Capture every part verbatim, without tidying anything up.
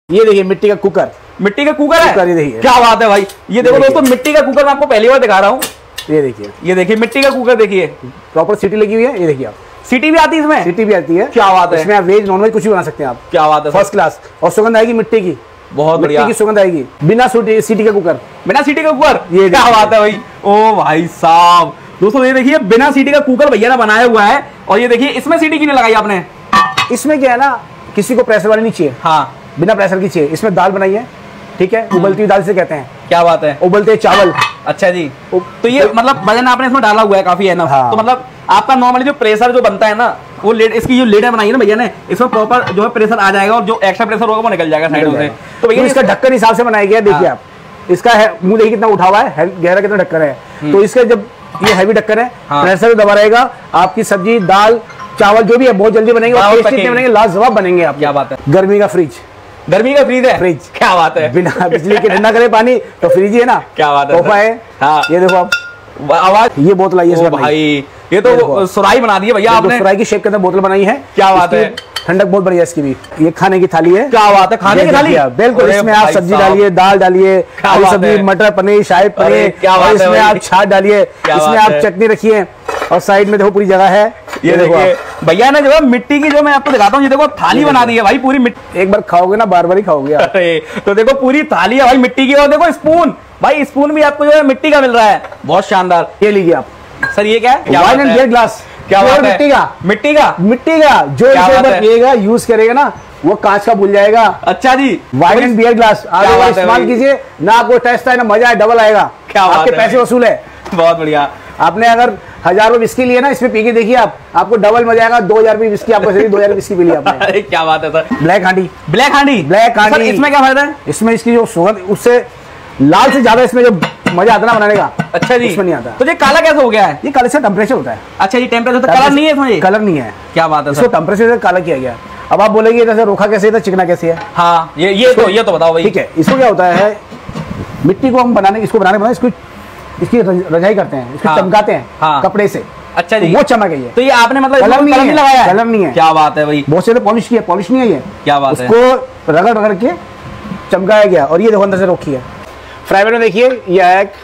ये देखिए मिट्टी का कुकर, मिट्टी का कुकर है, कुकर ये देखिए, क्या बात है भाई। ये देखो दोस्तों मिट्टी का कुकर मैं आपको पहली बार दिखा रहा हूँ। ये देखिए, ये देखिए मिट्टी का कुकर, देखिए प्रॉपर सीटी लगी हुई है। ये देखिए आप, सीटी भी आती है इसमें, सीटी भी आती है, क्या बात है। इसमें आप वेज नॉन वेज कुछ भी बना सकते हैं आप, क्या बात है, फर्स्ट क्लास। और सुगंध आएगी मिट्टी की, बहुत बढ़िया, मिट्टी की सुगंध आएगी बिना सीटी का कुकर, बिना सीटी का कुकर, ये क्या बात है भाई। ओ भाई साहब दोस्तों ये देखिए बिना सीटी का कुकर भैया ने बनाया हुआ है। और ये देखिए इसमें सीटी क्यों नहीं लगाई आपने? इसमें क्या है ना, किसी को प्रेशर वाली नहीं चाहिए, हाँ बिना प्रेशर की चाहिए। इसमें दाल बनाई है, ठीक है, उबलती हुई दाल से कहते हैं, क्या बात है, उबलते चावल। अच्छा जी, तो ये मतलब वजन आपने इसमें डाला हुआ है काफी है ना, हाँ। तो मतलब आपका नॉर्मली जो प्रेशर जो बनता है ना, वो लेड इसकी जो लेड बनाई है ना भैया ने, इसमें प्रॉपर जो है प्रेशर आ जाएगा और जो एक्स्ट्रा प्रेशर होगा वो निकल जाएगा साइडों से। तो भैया इसका ढक्कन हिसाब से बनाया गया, देखिए आप, इसका है मुंह देखिए कितना उठा हुआ है, गहरा कितना ढक्कन है। तो इसका जब ये हैवी ढक्कन है, प्रेशर दबा रहेगा, आपकी सब्जी दाल चावल जो भी है बहुत जल्दी बनेंगे और टेस्टी बनेंगे, लाजवाब बनेंगे आप। क्या बात है। गर्मी का फ्रिज, गर्मी का फ्रिज है, फ्रिज, क्या बात है। बिना बिजली के ठंडा करे पानी तो फ्रिज ही है ना, क्या बात है, तोहफा है। हाँ ये देखो आप, आवाज, ये बोतल आई है भाई, ये तो सुराही बना दी है भैया आपने, सुराही की शेप के अंदर बोतल बनाई है, क्या बात है। ठंडक बहुत बढ़िया इसकी भी। ये खाने की थाली है, क्या बात है, खाने की थाली, बिल्कुल। इसमें आप सब्जी डालिए, दाल डालिए, सब्जी मटर पनीर शाही पनीर, इसमें आप छाछ डालिए, इसमें आप चटनी रखिए, और साइड में देखो पूरी जगह है। ये देखिए भैया ने जो है मिट्टी की, जो मैं आपको दिखाता हूँ, ये देखो थाली बना दी है भाई पूरी मिट्टी। एक बार खाओगे ना बार बार ही खाओगे। अरे तो देखो पूरी थाली है भाई मिट्टी की, और देखो स्पून, भाई स्पून भी आपको जो है मिट्टी का मिल रहा है, बहुत शानदार। ये लीजिए आप सर, ये क्या है? वाइन एंड बियर ग्लास, क्या बात है, मिट्टी का, मिट्टी का, मिट्टी का। जो इसे पिएगा यूज करेगा ना, वो कांच का भूल जाएगा। अच्छा जी, वाइन एंड बियर ग्लास आप इस्तेमाल कीजिए ना, आपको टेस्ट है ना, मजा है, डबल आएगा, आपके पैसे वसूल है। बहुत बढ़िया। आपने अगर हजार रुपए विस्की लिए ना, इसमें पी के देखिए आप, आपको डबल मजा आएगा। दो हजार रुपए विस्की आपको, दो हजार विस्की पी ली आपने। अरे क्या बात है sir. Black handi, black handi, black handi, इसमें क्या फायदा है? इसमें इसकी जो सुगंध, उससे लाल से ज्यादा इसमें जो मजा आता है ना बनाने का, अच्छा जी, इसमें नहीं आता। तो ये काला कैसे हो गया है? ये काले से टेम्परेचर होता है। अच्छा जी, टेम्परेचर, कलर नहीं है इसमें, कलर नहीं है, क्या बात है इसको टेम्परेचर से काला किया गया। अब आप बोलेंगे जैसे रोखा कैसे है, चिकना कैसे है? हाँ, ये ये तो ये तो बताओ भाई। ठीक है, इसको क्या होता है, मिट्टी को हम बनाने, इसको बनाने बनाने इसको इसकी रजाई करते हैं, इसको चमकाते हैं हाँ। कपड़े से। अच्छा जी, वो चमक है। तो ये आपने मतलब कलर नहीं, नहीं लगाया है? कलर नहीं है, क्या बात है भाई। बहुत से तो पॉलिश किया, पॉलिश नहीं है ये, क्या बात है, उसको रगड़ रगड़ के चमकाया गया। और ये देखो अंदर से रोकी है। फ्राई पैन में देखिए, ये एक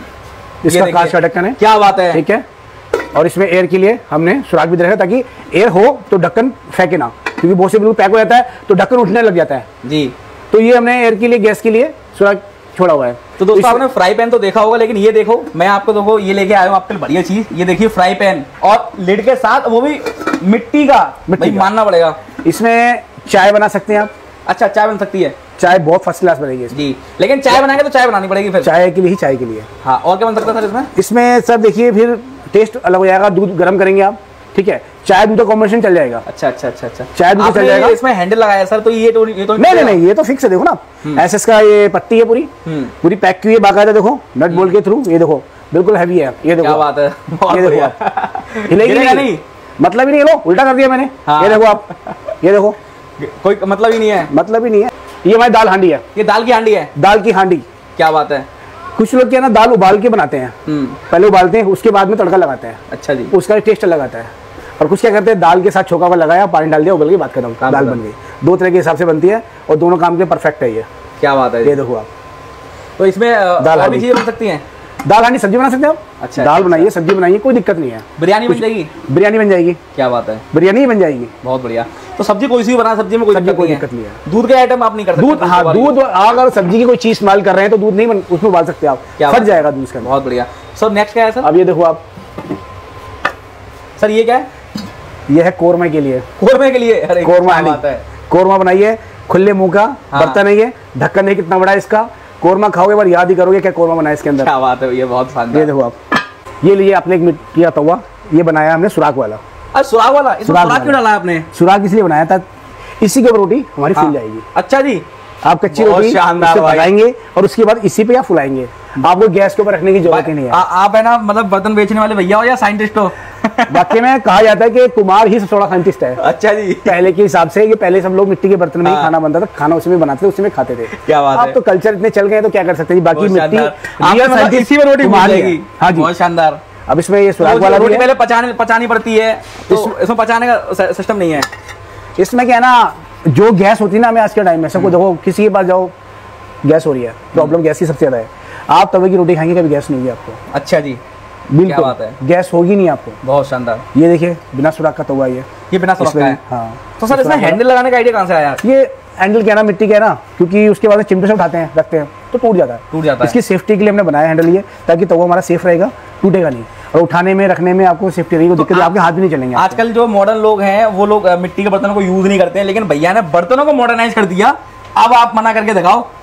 इसका कांच का ढक्कन है, क्या बात है, ठीक है। और इसमें एयर के लिए हमने सुराख भी दे रखा है, ताकि एयर हो तो ढक्कन फेंके ना, क्योंकि बहुत से बिल्कुल पैक हो जाता है तो ढक्कन उठने लग जाता है जी। तो ये हमने एयर के लिए, गैस के लिए सुराख छोड़ा हुआ है। तो दोस्तों आपने फ्राई पैन तो देखा होगा, लेकिन ये देखो मैं आपको देखो ये लेके आया हूँ आपके लिए बढ़िया चीज। ये देखिए फ्राई पैन, और लिड के साथ, वो भी मिट्टी का, मिट्टी का मानना पड़ेगा। इसमें चाय बना सकते हैं आप। अच्छा, चाय बन सकती है, चाय बहुत फर्स्ट क्लास बनेगी जी। लेकिन चाय बनाएंगे तो चाय बनानी पड़ेगी फिर, चाय के लिए ही, चाय के लिए। हाँ, और क्या बन सकता है सर इसमें? इसमें सर देखिए फिर टेस्ट अलग हो जाएगा। दूध गर्म करेंगे आप, ठीक है, चाय दूध का कॉम्बिनेशन चल जाएगा। अच्छा अच्छा अच्छा अच्छा, चाय दूध चल जाएगा। इसमें हैंडल लगाया सर, तो ये तो ये तो नहीं नहीं नहीं, ये तो फिक्स है। देखो ना, एसएस का ये पट्टी है, पूरी पूरी पैक की है बाकायदा। देखो नट बोल्ट के थ्रू, ये देखो बिल्कुल हैवी है। ये देखो, क्या बात है, ये देखो आप, हिलेगी नहीं, मतलब ही नहीं। लो उल्टा कर दिया मैंने, ये देखो आप, ये देखो, कोई मतलब ही नहीं है, मतलब ही नहीं है। ये हमारी दाल हांडी है, ये दाल की हांडी है, दाल की हांडी। क्या बात है। कुछ लोग क्या ना, दाल उबाल के बनाते हैं, पहले उबालते हैं, उसके बाद में तड़का लगाते हैं। अच्छा जी, उसका टेस्ट अलग आता है। और कुछ क्या करते हैं, दाल के साथ छोका हुआ लगाया, पानी डाल दिया, उबल के बात खत्म, दाल बन गई। दो तरह के हिसाब से बनती है, और दोनों काम के परफेक्ट है ये। क्या बात है, ये देखो आप। तो इसमें दाल हांडी चीजें बन सकती हैं, दाल हांडी सब्जी बना सकते हैं आप। अच्छा, दाल बनाइए, सब्जी बनाइए, कोई दिक्कत नहीं है। बिरयानी बन जाएगी, बिरयानी बन जाएगी। क्या बात है, बिरयानी बन जाएगी, बहुत बढ़िया। तो सब्जी कोई सी भी बना, सब्जी में कोई कोई दिक्कत नहीं है। दूध के आइटम आप नहीं कर सकते। दूध, हाँ दूध, अगर सब्जी की कोई चीज इस्तेमाल कर रहे हैं तो दूध नहीं उसमें उबाल सकते आप, फट जाएगा दूध का। बहुत बढ़िया। सर नेक्स्ट क्या है सर? अब ये देखो आप, सर ये क्या है? ये है कोरमा के लिए, कोरमे के लिए। अरे कोरमा बात है, कोरमा बनाइए, खुले मुंह का बर्तन है ये, ढक्कन है कितना बड़ा है इसका। कोरमा खाओगे बार याद ही करोगे क्या कोरमा बनाया इसके अंदर। क्या बात है, ये बहुत शानदार। ये देखो आप, ये लिए आपने एक मिट्टी का तवा, ये बनाया हमने सुराख वाला। अच्छा, सुराख वाला, इसमें सुराख क्यों डाला आपने? सुराख इसलिए बनाया था, इसी के ऊपर रोटी हमारी फूल जाएगी। अच्छा जी, आप कच्ची रोटी बनाएंगे और उसके बाद इसी पे आप फुलाएंगे, आपको गैस के ऊपर रखने की जरूरत ही नहीं है। आ, आप है ना, मतलब बर्तन बेचने वाले भैया हो या साइंटिस्ट हो? वाकई में कहा जाता है कि कुमार ही सबसे बड़ा साइंटिस्ट है। अच्छा जी, पहले के हिसाब से, कि पहले सब लोग मिट्टी के बर्तन में ही खाना बनता था, खाना उसमें बनाते थे, उसी में खाते थे। क्या बात है। अब तो कल्चर इतने चल गए तो क्या कर सकते हैं। बाकी मिट्टी इसी में रोटी बनेगी। हाँ जी, बहुत शानदार। अब इसमें ये सुराख वाला रोटी पहले पचाने पचानी पड़ती है, तो इसमें पचाने का सिस्टम नहीं है। इसमें क्या है ना, जो गैस होती है ना हमें आज के टाइम में, सबको देखो किसी के पास जाओ गैस हो रही है, प्रॉब्लम गैस की सबसे ज़्यादा है। आप तवे की रोटी खाएंगे कभी गैस नहीं होगी आपको। अच्छा जी, बिल्कुल क्या बात है, गैस होगी नहीं आपको। बहुत शानदार। ये देखिए बिना सुराख का तवा, ये ये बिना सुराख का है। हाँ। तो सर इसमें हैंडल लगाने का आइडिया कहाँ से आया? ये हैंडल क्या ना मिट्टी का है ना, क्योंकि उसके बाद चिमटे से उठाते हैं रखते हैं तो टूट जाता है, टूट जाता है। इसकी सेफ्टी के लिए हमने बनाया हैंडल ये, ताकि तवा हमारा सेफ रहेगा, टूटेगा नहीं, और उठाने में रखने में आपको सेफ्टी रहेगी, दिक्कत आपके हाथ भी नहीं चलेंगे। आजकल जो मॉडर्न लोग हैं वो लोग मिट्टी के बर्तनों को यूज नहीं करते हैं, लेकिन भैया ने बर्तनों को मॉडर्नाइज कर दिया। अब आप मना करके दिखाओ